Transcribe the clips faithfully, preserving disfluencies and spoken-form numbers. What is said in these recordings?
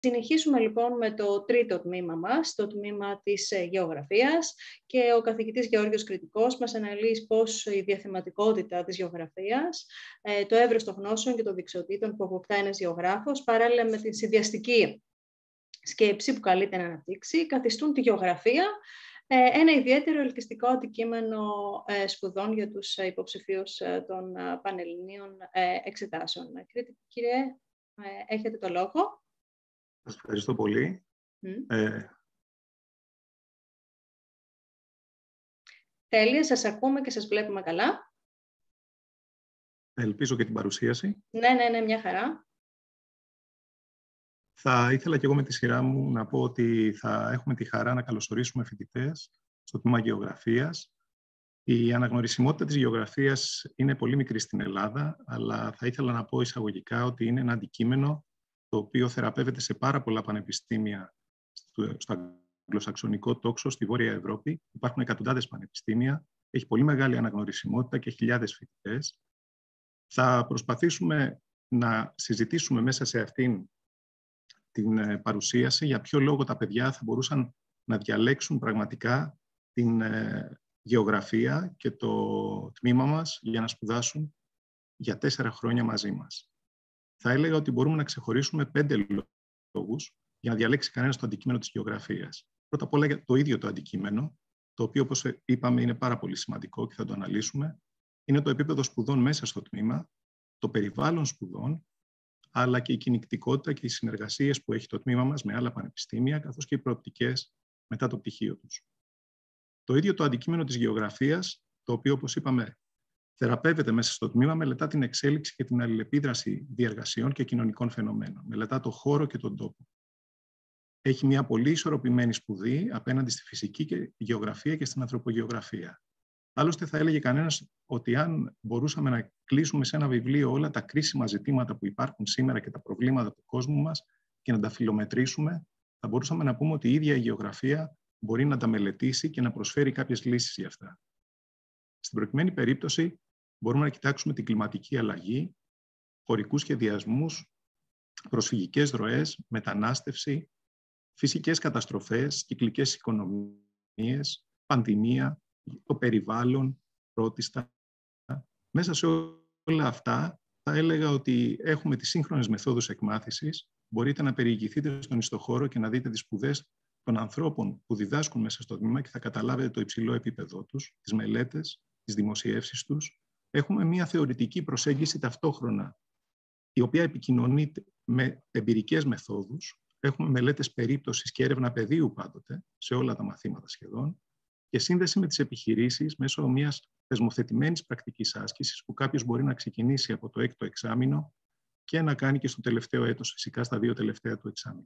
Συνεχίσουμε λοιπόν με το τρίτο τμήμα μας, το τμήμα της γεωγραφίας, και ο καθηγητής Γεώργιος Κρητικός μας αναλύει πώς η διαθεματικότητα της γεωγραφίας, το εύρος των γνώσεων και των δεξιοτήτων που αποκτά ένας γεωγράφος, παράλληλα με την συνδυαστική σκέψη που καλείται να αναπτύξει, καθιστούν τη γεωγραφία ένα ιδιαίτερο ελκυστικό αντικείμενο σπουδών για τους υποψηφίους των πανελληνίων εξετάσεων. Κύριε, έχετε το λόγο. Σας ευχαριστώ πολύ. Mm. Ε... Τέλεια, σας ακούμε και σας βλέπουμε καλά. Ελπίζω και την παρουσίαση. Ναι, ναι, ναι, μια χαρά. Θα ήθελα και εγώ με τη σειρά μου να πω ότι θα έχουμε τη χαρά να καλωσορίσουμε φοιτητές στο τμήμα Γεωγραφίας. Η αναγνωρισιμότητα της γεωγραφίας είναι πολύ μικρή στην Ελλάδα, αλλά θα ήθελα να πω εισαγωγικά ότι είναι ένα αντικείμενο το οποίο θεραπεύεται σε πάρα πολλά πανεπιστήμια στο αγγλοσαξονικό τόξο στη Βόρεια Ευρώπη. Υπάρχουν εκατοντάδες πανεπιστήμια, έχει πολύ μεγάλη αναγνωρισιμότητα και χιλιάδες φοιτητές. Θα προσπαθήσουμε να συζητήσουμε μέσα σε αυτήν την παρουσίαση για ποιο λόγο τα παιδιά θα μπορούσαν να διαλέξουν πραγματικά την γεωγραφία και το τμήμα μας για να σπουδάσουν για τέσσερα χρόνια μαζί μας. Θα έλεγα ότι μπορούμε να ξεχωρίσουμε πέντε λόγους για να διαλέξει κανένας το αντικείμενο της γεωγραφίας. Πρώτα απ' όλα το ίδιο το αντικείμενο, το οποίο, όπως είπαμε, είναι πάρα πολύ σημαντικό και θα το αναλύσουμε. Είναι το επίπεδο σπουδών μέσα στο τμήμα, το περιβάλλον σπουδών, αλλά και η κινητικότητα και οι συνεργασίες που έχει το τμήμα μας με άλλα πανεπιστήμια, καθώς και οι προοπτικές μετά το πτυχίο τους. Το ίδιο το αντικείμενο της γεωγραφίας, το οποίο, όπως είπαμε, θεραπεύεται μέσα στο τμήμα, μελετά την εξέλιξη και την αλληλεπίδραση διεργασιών και κοινωνικών φαινομένων. Μελετά το χώρο και τον τόπο. Έχει μια πολύ ισορροπημένη σπουδή απέναντι στη φυσική και γεωγραφία και στην ανθρωπογεωγραφία. Άλλωστε, θα έλεγε κανένας ότι αν μπορούσαμε να κλείσουμε σε ένα βιβλίο όλα τα κρίσιμα ζητήματα που υπάρχουν σήμερα και τα προβλήματα του κόσμου μας και να τα φιλομετρήσουμε, θα μπορούσαμε να πούμε ότι η ίδια η γεωγραφία μπορεί να τα μελετήσει και να προσφέρει κάποιες λύσεις για αυτά. Στην προκειμένη περίπτωση, μπορούμε να κοιτάξουμε την κλιματική αλλαγή, χωρικούς σχεδιασμούς, προσφυγικές ροές, μετανάστευση, φυσικές καταστροφές, κυκλικές οικονομίες, πανδημία, το περιβάλλον, πρώτιστα. Μέσα σε όλα αυτά, θα έλεγα ότι έχουμε τις σύγχρονες μεθόδους εκμάθησης. Μπορείτε να περιηγηθείτε στον ιστοχώρο και να δείτε τις σπουδές των ανθρώπων που διδάσκουν μέσα στο τμήμα και θα καταλάβετε το υψηλό επίπεδό τους, τις μελέτες, τις δημοσιεύσεις τους. Έχουμε μια θεωρητική προσέγγιση ταυτόχρονα, η οποία επικοινωνεί με εμπειρικές μεθόδους. Έχουμε μελέτες περίπτωσης και έρευνα πεδίου πάντοτε, σε όλα τα μαθήματα σχεδόν, και σύνδεση με τις επιχειρήσεις μέσω μιας θεσμοθετημένης πρακτικής άσκησης που κάποιος μπορεί να ξεκινήσει από το έκτο εξάμηνο και να κάνει και στο τελευταίο έτος, φυσικά στα δύο τελευταία του εξάμηνα.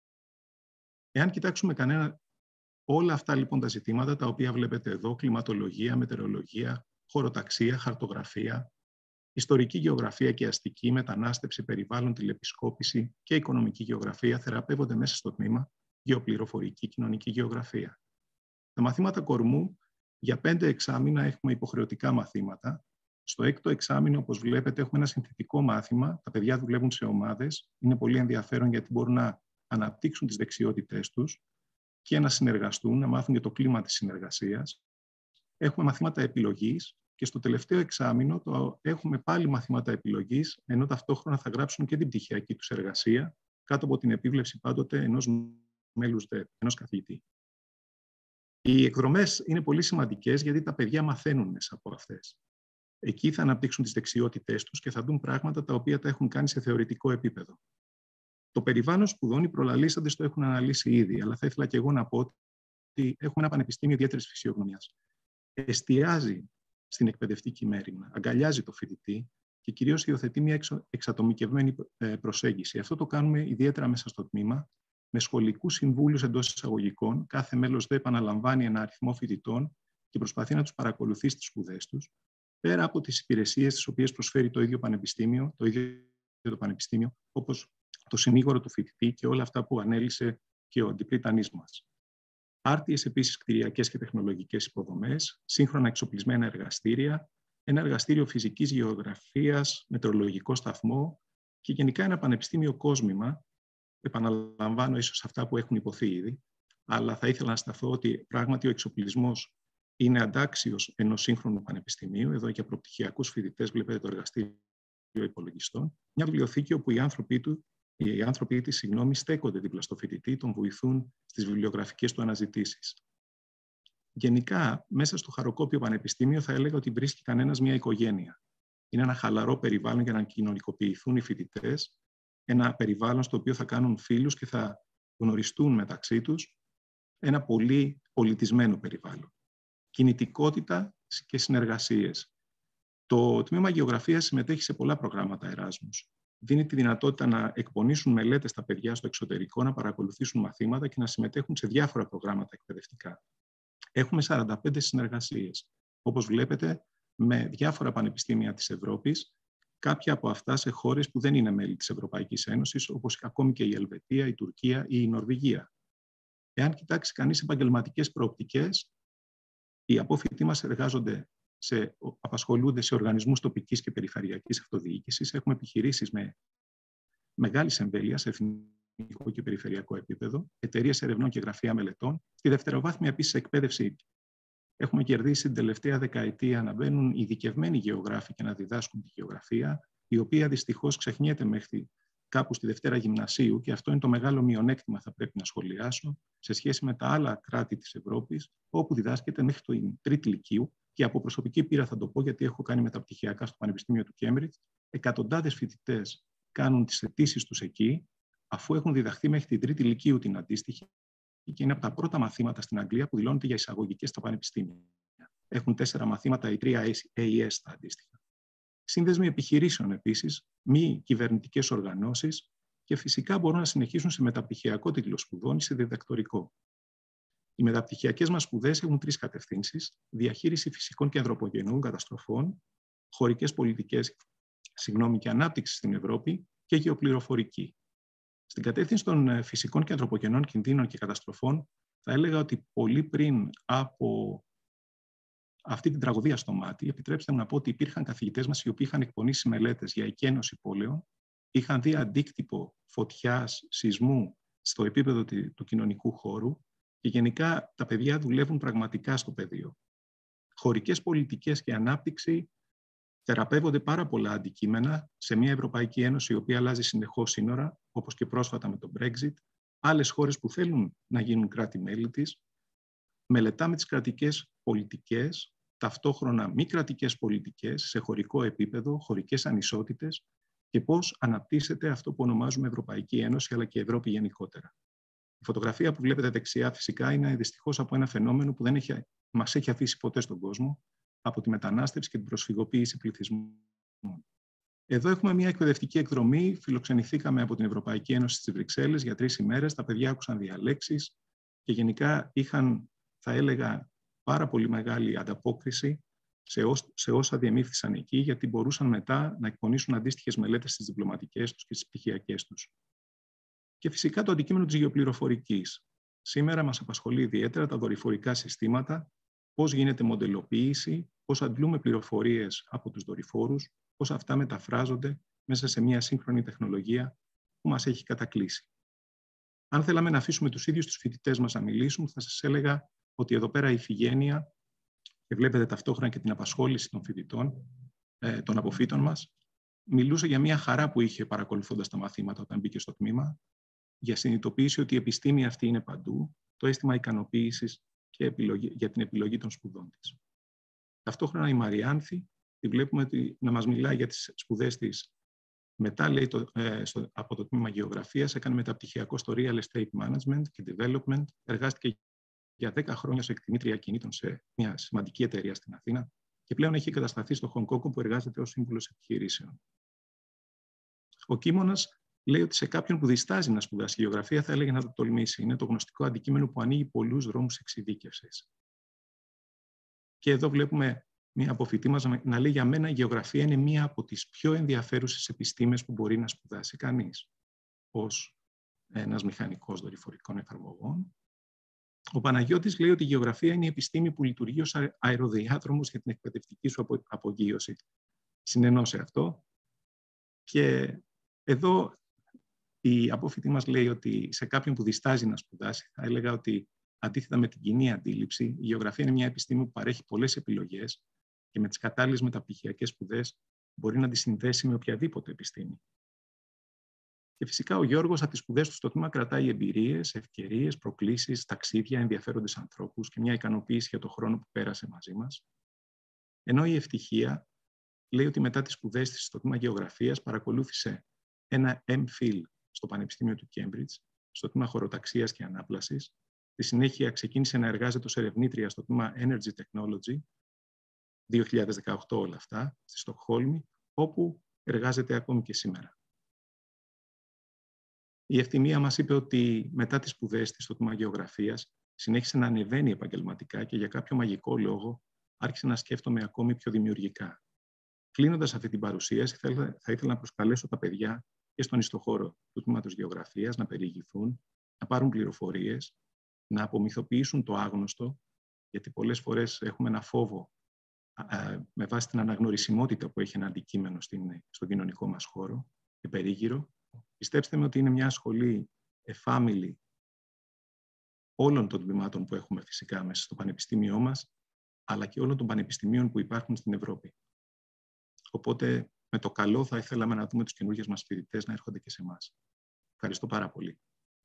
Εάν κοιτάξουμε κανένα, όλα αυτά λοιπόν τα ζητήματα τα οποία βλέπετε εδώ, κλιματολογία, μετεωρολογία, χωροταξία, χαρτογραφία, ιστορική γεωγραφία και αστική, μετανάστευση, περιβάλλον, τηλεπισκόπηση και οικονομική γεωγραφία θεραπεύονται μέσα στο τμήμα γεωπληροφορική κοινωνική γεωγραφία. Τα μαθήματα κορμού, για πέντε εξάμηνα έχουμε υποχρεωτικά μαθήματα. Στο έκτο εξάμηνο, όπως βλέπετε, έχουμε ένα συνθετικό μάθημα. Τα παιδιά δουλεύουν σε ομάδες. Είναι πολύ ενδιαφέρον γιατί μπορούν να αναπτύξουν τις δεξιότητές τους και να συνεργαστούν, να μάθουν για το κλίμα της συνεργασίας. Έχουμε μαθήματα επιλογής και στο τελευταίο εξάμηνο το έχουμε πάλι μαθήματα επιλογής, ενώ ταυτόχρονα θα γράψουν και την πτυχιακή τους εργασία, κάτω από την επίβλεψη πάντοτε ενός μέλους ΔΕ, ενός καθηγητή. Οι εκδρομές είναι πολύ σημαντικές γιατί τα παιδιά μαθαίνουν μέσα από αυτές. Εκεί θα αναπτύξουν τις δεξιότητές τους και θα δουν πράγματα τα οποία τα έχουν κάνει σε θεωρητικό επίπεδο. Το περιβάλλον σπουδών οι προλαλήσαντες το έχουν αναλύσει ήδη, αλλά θα ήθελα και εγώ να πω ότι έχουμε ένα πανεπιστήμιο ιδιαίτερης φυσιογνωμίας. Εστιάζει στην εκπαιδευτική μέριμνα, αγκαλιάζει το φοιτητή και κυρίως υιοθετεί μια εξατομικευμένη προσέγγιση. Αυτό το κάνουμε ιδιαίτερα μέσα στο τμήμα, με σχολικούς συμβούλους εντός εισαγωγικών. Κάθε μέλος ΔΕ επαναλαμβάνει ένα αριθμό φοιτητών και προσπαθεί να τους παρακολουθεί στις σπουδές τους, πέρα από τις υπηρεσίες τις οποίες προσφέρει το ίδιο πανεπιστήμιο, το ίδιο το πανεπιστήμιο, όπως το συνήγορο του φοιτητή και όλα αυτά που ανέλησε και ο αντιπρίτανής μας. Άρτιες επίσης κτηριακές και τεχνολογικές υποδομές, σύγχρονα εξοπλισμένα εργαστήρια, ένα εργαστήριο φυσικής γεωγραφίας, μετεωρολογικό σταθμό και γενικά ένα πανεπιστήμιο κόσμημα, επαναλαμβάνω ίσως αυτά που έχουν υποθεί ήδη, αλλά θα ήθελα να σταθώ ότι πράγματι ο εξοπλισμός είναι αντάξιος ενός σύγχρονου πανεπιστημίου. Εδώ για προπτυχιακούς φοιτητές βλέπετε το εργαστήριο υπολογιστών. Μια βιβλιοθήκη όπου οι άνθρωποι, του, οι άνθρωποι της συγγνώμη, στέκονται δίπλα στο φοιτητή, τον βοηθούν στις βιβλιογραφικές του αναζητήσεις. Γενικά, μέσα στο Χαροκόπιο Πανεπιστήμιο θα έλεγα ότι βρίσκει κανένας μια οικογένεια. Είναι ένα χαλαρό περιβάλλον για να κοινωνικοποιηθούν οι φοιτητές, ένα περιβάλλον στο οποίο θα κάνουν φίλους και θα γνωριστούν μεταξύ τους, ένα πολύ πολιτισμένο περιβάλλον. Κινητικότητα και συνεργασίες. Το Τμήμα Γεωγραφίας συμμετέχει σε πολλά προγράμματα Εράσμους. Δίνει τη δυνατότητα να εκπονήσουν μελέτες στα παιδιά στο εξωτερικό, να παρακολουθήσουν μαθήματα και να συμμετέχουν σε διάφορα προγράμματα εκπαιδευτικά. Έχουμε σαράντα πέντε συνεργασίες, όπως βλέπετε, με διάφορα πανεπιστήμια της Ευρώπης, κάποια από αυτά σε χώρες που δεν είναι μέλη της Ευρωπαϊκής Ένωσης, όπως ακόμη και η Ελβετία, η Τουρκία ή η Νορβηγία. Εάν κοιτάξει κανείς επαγγελματικές προοπτικές, οι απόφοιτοι μας εργάζονται σε, απασχολούνται σε οργανισμούς τοπικής και περιφερειακής αυτοδιοίκησης. Έχουμε επιχειρήσεις με μεγάλης εμβέλειας σε εθνικό και περιφερειακό επίπεδο, εταιρείες ερευνών και γραφεία μελετών. Στη δευτεροβάθμια επίσης εκπαίδευση έχουμε κερδίσει την τελευταία δεκαετία να μπαίνουν ειδικευμένοι γεωγράφοι και να διδάσκουν τη γεωγραφία, η οποία δυστυχώς ξεχνιέται μέχρι κάπου στη Δευτέρα Γυμνασίου, και αυτό είναι το μεγάλο μειονέκτημα, θα πρέπει να σχολιάσω, σε σχέση με τα άλλα κράτη της Ευρώπης, όπου διδάσκεται μέχρι το τρίτη λυκείου. Και από προσωπική πείρα θα το πω, γιατί έχω κάνει μεταπτυχιακά στο Πανεπιστήμιο του Κέμπριτζ. Εκατοντάδες φοιτητές κάνουν τις αιτήσεις τους εκεί, αφού έχουν διδαχθεί μέχρι την τρίτη λυκείου την αντίστοιχη, και είναι από τα πρώτα μαθήματα στην Αγγλία που δηλώνονται για εισαγωγικές στα πανεπιστήμια. Έχουν τέσσερα μαθήματα ή τρία έι ες τα αντίστοιχα. Σύνδεσμοι επιχειρήσεων επίσης, μη κυβερνητικές οργανώσεις και φυσικά μπορούν να συνεχίσουν σε μεταπτυχιακό τίτλο σπουδών ή σε διδακτορικό. Οι μεταπτυχιακές μας σπουδές έχουν τρεις κατευθύνσεις: διαχείριση φυσικών και ανθρωπογενών καταστροφών, χωρικές πολιτικές συγγνώμη, και ανάπτυξη στην Ευρώπη και γεωπληροφορική. Στην κατεύθυνση των φυσικών και ανθρωπογενών κινδύνων και καταστροφών, θα έλεγα ότι πολύ πριν από αυτή την τραγωδία στο μάτι, επιτρέψτε μου να πω ότι υπήρχαν καθηγητές μας οι οποίοι είχαν εκπονήσει μελέτες για εκένωση πόλεων, είχαν δει αντίκτυπο φωτιάς, σεισμού στο επίπεδο του κοινωνικού χώρου και γενικά τα παιδιά δουλεύουν πραγματικά στο πεδίο. Χωρικές πολιτικές και ανάπτυξη θεραπεύονται πάρα πολλά αντικείμενα σε μια Ευρωπαϊκή Ένωση η οποία αλλάζει συνεχώς σύνορα, όπως και πρόσφατα με το Brexit. Άλλες χώρες που θέλουν να γίνουν κράτη-μέλη της. Μελετάμε τις κρατικές πολιτικές, ταυτόχρονα μη κρατικές πολιτικές σε χωρικό επίπεδο, χωρικές ανισότητες και πώς αναπτύσσεται αυτό που ονομάζουμε Ευρωπαϊκή Ένωση αλλά και Ευρώπη γενικότερα. Η φωτογραφία που βλέπετε δεξιά φυσικά είναι δυστυχώς από ένα φαινόμενο που δεν έχει, μας έχει αφήσει ποτέ στον κόσμο, από τη μετανάστευση και την προσφυγοποίηση πληθυσμών. Εδώ έχουμε μια εκπαιδευτική εκδρομή. Φιλοξενηθήκαμε από την Ευρωπαϊκή Ένωση στις Βρυξέλλες για τρεις ημέρες. Τα παιδιά άκουσαν διαλέξεις και γενικά είχαν, θα έλεγα, πάρα πολύ μεγάλη ανταπόκριση σε, ό, σε όσα διεμήφθησαν εκεί, γιατί μπορούσαν μετά να εκπονήσουν αντίστοιχες μελέτες στις διπλωματικές τους και στις πτυχιακές τους. Και φυσικά το αντικείμενο της γεωπληροφορικής. Σήμερα μας απασχολεί ιδιαίτερα τα δορυφορικά συστήματα, πώς γίνεται μοντελοποίηση, πώς αντλούμε πληροφορίες από τους δορυφόρους, πώς αυτά μεταφράζονται μέσα σε μια σύγχρονη τεχνολογία που μας έχει κατακλείσει. Αν θέλαμε να αφήσουμε τους ίδιους τους φοιτητές μας να μιλήσουν, θα σας έλεγα ότι εδώ πέρα η Ιφηγένεια, και βλέπετε ταυτόχρονα και την απασχόληση των φοιτητών, των αποφύτων μας, μιλούσε για μια χαρά που είχε παρακολουθώντας τα μαθήματα όταν μπήκε στο τμήμα, για συνειδητοποίηση ότι η επιστήμη αυτή είναι παντού, το αίσθημα ικανοποίησης και επιλογή, για την επιλογή των σπουδών της. Ταυτόχρονα η Μαριάνθη, τη βλέπουμε ότι να μας μιλάει για τις σπουδές της. Μετά, λέει, το, ε, στο, από το τμήμα Γεωγραφίας, έκανε μεταπτυχιακό στο Real Estate Management και Development, εργάστηκε για δέκα χρόνια ως εκτιμήτρια κινήτων σε μια σημαντική εταιρεία στην Αθήνα και πλέον έχει εγκατασταθεί στο Χονγκ Κόνγκ, που εργάζεται ως σύμβουλος επιχειρήσεων. Ο Κίμωνας λέει ότι σε κάποιον που διστάζει να σπουδάσει γεωγραφία θα έλεγε να το τολμήσει. Είναι το γνωστικό αντικείμενο που ανοίγει πολλούς δρόμους εξειδίκευσης. Και εδώ βλέπουμε μία αποφοιτή μας να λέει: για μένα η γεωγραφία είναι μία από τις πιο ενδιαφέρουσες επιστήμες που μπορεί να σπουδάσει κανείς, ως ένας μηχανικός δορυφορικών εφαρμογών. Ο Παναγιώτης λέει ότι η γεωγραφία είναι η επιστήμη που λειτουργεί ως αεροδιάδρομος για την εκπαιδευτική σου απογείωση. Συνενώ σε αυτό. Και εδώ Η απόφοιτή μας λέει ότι σε κάποιον που διστάζει να σπουδάσει, θα έλεγα ότι αντίθετα με την κοινή αντίληψη, η γεωγραφία είναι μια επιστήμη που παρέχει πολλές επιλογές και με τις κατάλληλες μεταπτυχιακές σπουδές μπορεί να τη συνδέσει με οποιαδήποτε επιστήμη. Και φυσικά ο Γιώργος από τις σπουδές του στο τμήμα κρατάει εμπειρίες, ευκαιρίες, προκλήσεις, ταξίδια, ενδιαφέροντες ανθρώπους και μια ικανοποίηση για τον χρόνο που πέρασε μαζί μας. Ενώ η Ευτυχία λέει ότι μετά τις σπουδές της στο τμήμα Γεωγραφίας παρακολούθησε ένα εμ φιλ στο Πανεπιστήμιο του Κέμπριτζ, στο τμήμα Χωροταξίας και Ανάπλασης. Στη συνέχεια ξεκίνησε να εργάζεται ως ερευνήτρια στο τμήμα Energy Technology, δύο χιλιάδες δεκαοκτώ όλα αυτά, στη Στοκχόλμη, όπου εργάζεται ακόμη και σήμερα. Η Ευθυμία μας είπε ότι μετά τις σπουδές της στο τμήμα Γεωγραφίας συνέχισε να ανεβαίνει επαγγελματικά και για κάποιο μαγικό λόγο άρχισε να σκέφτομαι ακόμη πιο δημιουργικά. Κλείνοντας αυτή την παρουσίαση, θα ήθελα να προσκαλέσω τα παιδιά και στον ιστοχώρο του τμήματος Γεωγραφίας να περιηγηθούν, να πάρουν πληροφορίες, να απομυθοποιήσουν το άγνωστο, γιατί πολλές φορές έχουμε ένα φόβο α, με βάση την αναγνωρισιμότητα που έχει ένα αντικείμενο στην, στον κοινωνικό μας χώρο και περίγυρο. Πιστέψτε με ότι είναι μια σχολή εφάμιλη όλων των τμήματων που έχουμε φυσικά μέσα στο πανεπιστήμιό μας, αλλά και όλων των πανεπιστημίων που υπάρχουν στην Ευρώπη. Οπότε, με το καλό θα ήθελαμε να δούμε τους καινούργιους μας φοιτητές να έρχονται και σε εμάς. Ευχαριστώ πάρα πολύ.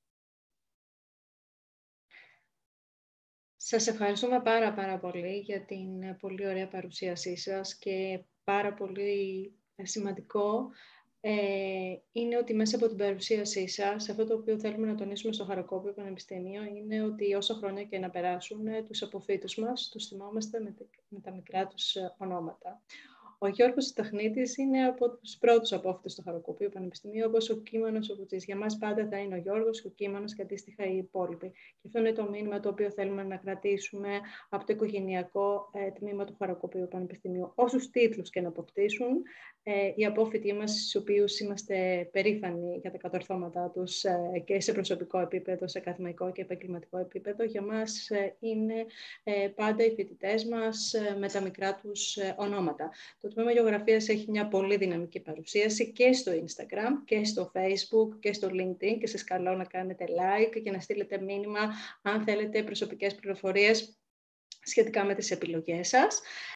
Σας ευχαριστούμε πάρα πάρα πολύ για την πολύ ωραία παρουσίασή σας και πάρα πολύ σημαντικό ε, είναι ότι μέσα από την παρουσίασή σας, αυτό το οποίο θέλουμε να τονίσουμε στο Χαροκόπιο Πανεπιστήμιο είναι ότι όσο χρόνια και να περάσουν, τους αποφύτους μας τους θυμόμαστε με, με τα μικρά τους ονόματα. Ο Γιώργος Ταχνίτης είναι από τους πρώτους απόφοιτους στο Χαροκοπείο Πανεπιστημίου, όπως ο Κείμανος ο Βουτσής. Για μας πάντα θα είναι ο Γιώργος και ο Κείμανος και αντίστοιχα οι υπόλοιποι. Και αυτό είναι το μήνυμα το οποίο θέλουμε να κρατήσουμε από το οικογενειακό ε, τμήμα του Χαροκοπείου Πανεπιστημίου. Όσους τίτλους και να αποκτήσουν, ε, οι απόφοιτοι μας, στους οποίους είμαστε περήφανοι για τα κατορθώματά τους ε, και σε προσωπικό επίπεδο, σε ακαδημαϊκό και επαγγελματικό επίπεδο, για μας ε, είναι ε, πάντα οι φοιτητές μας ε, με τα μικρά τους ε, ονόματα. Το τμήμα Γεωγραφίας έχει μια πολύ δυναμική παρουσίαση και στο Instagram και στο Facebook και στο LinkedIn και σας καλώ να κάνετε like και να στείλετε μήνυμα αν θέλετε προσωπικές πληροφορίες σχετικά με τις επιλογές σας.